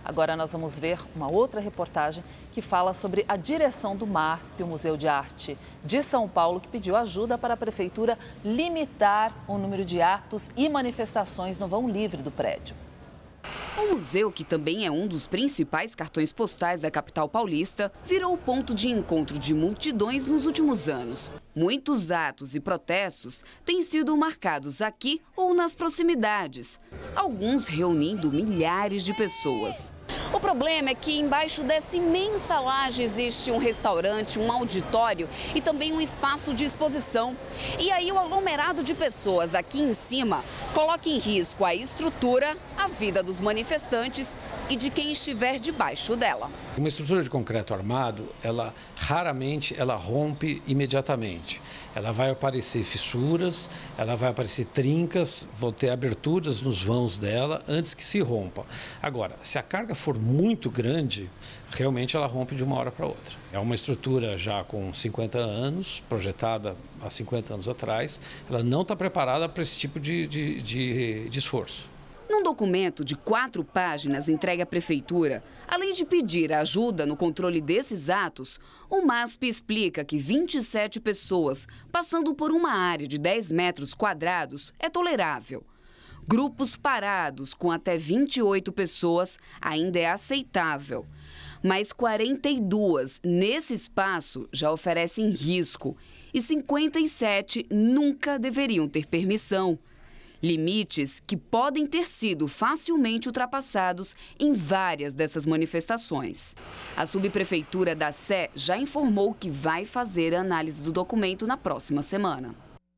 Agora nós vamos ver uma outra reportagem que fala sobre a direção do MASP, o Museu de Arte de São Paulo, que pediu ajuda para a prefeitura limitar o número de atos e manifestações no vão livre do prédio. O museu, que também é um dos principais cartões postais da capital paulista, virou ponto de encontro de multidões nos últimos anos. Muitos atos e protestos têm sido marcados aqui ou nas proximidades, alguns reunindo milhares de pessoas. O problema é que embaixo dessa imensa laje existe um restaurante, um auditório e também um espaço de exposição. E aí o aglomerado de pessoas aqui em cima coloca em risco a estrutura, a vida dos manifestantes e de quem estiver debaixo dela. Uma estrutura de concreto armado, raramente rompe imediatamente. Ela vai aparecer fissuras, ela vai aparecer trincas, vão ter aberturas nos vãos dela antes que se rompa. Agora, se a carga for muito grande, realmente ela rompe de uma hora para outra. É uma estrutura já com 50 anos, projetada há 50 anos atrás, ela não está preparada para esse tipo de esforço. Num documento de 4 páginas entregue à prefeitura, além de pedir ajuda no controle desses atos, o MASP explica que 27 pessoas passando por uma área de 10 metros quadrados é tolerável. Grupos parados com até 28 pessoas ainda é aceitável. Mas 42 nesse espaço já oferecem risco e 57 nunca deveriam ter permissão. Limites que podem ter sido facilmente ultrapassados em várias dessas manifestações. A subprefeitura da Sé já informou que vai fazer a análise do documento na próxima semana.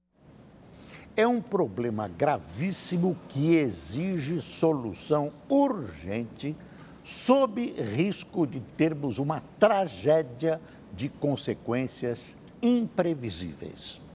É um problema gravíssimo que exige solução urgente, sob risco de termos uma tragédia de consequências imprevisíveis.